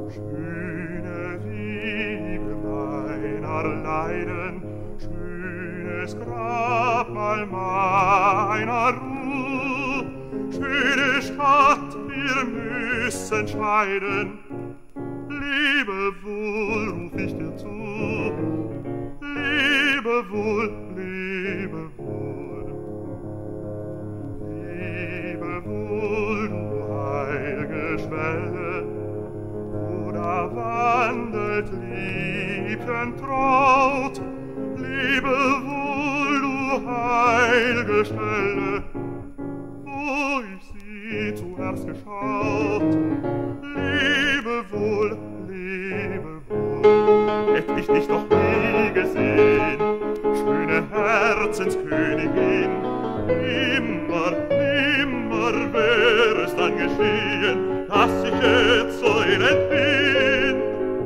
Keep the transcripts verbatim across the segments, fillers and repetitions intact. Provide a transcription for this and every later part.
Schöne Wiege meiner Leiden, schönes Grabmal meiner Ruh, schöne Stadt, wir müssen scheiden, lebe wohl, ruf ich dir zu, lebe wohl, lebe wohl, lebe wohl, du heilge Schwelle, wo da wandelt Liebchen traut, lebe wohl, du heilge Stelle, wo ich sie zuerst geschaut, lebe wohl, lebe wohl. Hätt ich dich doch nie gesehen, schöne Herzenskönigin, nimmer, nimmer wär es dann geschehen, dass ich jetzt so elend bin.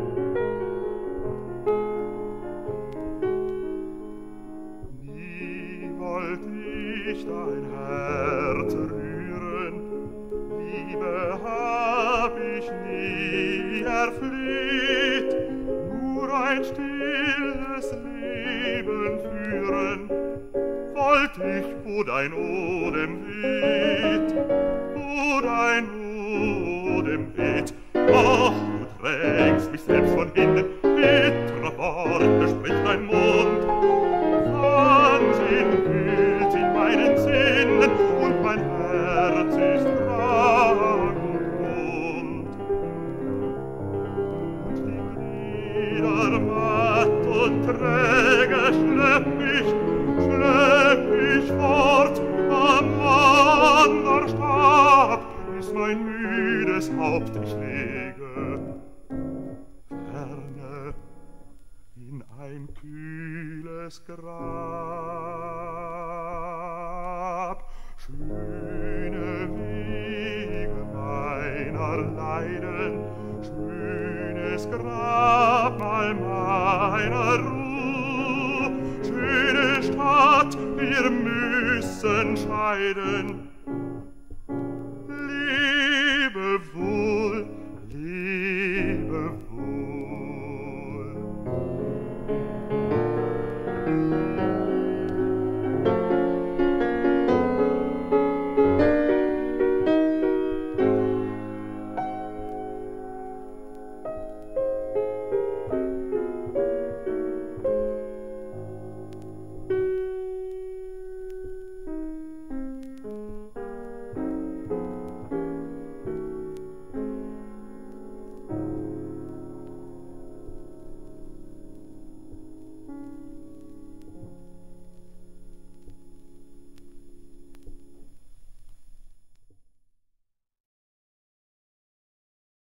Nie wollt ich dein Herz rühren, Liebe hab ich nie erfleht, nur ein stilles Leben führen, wollt ich, wo dein Odem weht, wo dein Odem weht. Ach, du trägst mich selbst von hinten, bittere Worte spricht dein Mund, Wahnsinn wühlt in meinen Sinnen und mein Herz ist krank und wund. Und die Glieder matt und träge schlepp ich, schlepp ich fort am Wanderstab, bis mein müdes Haupt ich lege, ferne in ein kühles Grab. Schöne Wiege meiner Leiden, schönes Grabmal meiner Ruh, schöne Stadt, wir müssen scheiden,